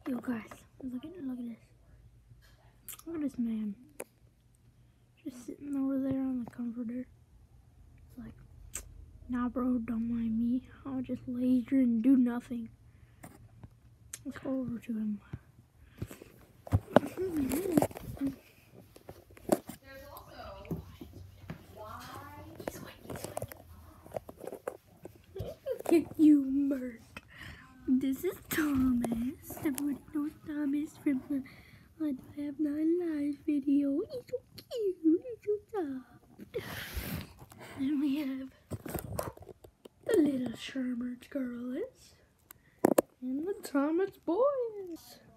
Yo guys, look at this. Look at this man. Just sitting over there on the comforter. It's like, nah bro, don't mind me. I'll just lay here and do nothing. Let's go over to him. Get you murked. This is Thomas. Everybody knows Thomas from the I Have 9 Lives video. He's so cute. He's so soft. And we have the little Shermer's girls and the Thomas boys.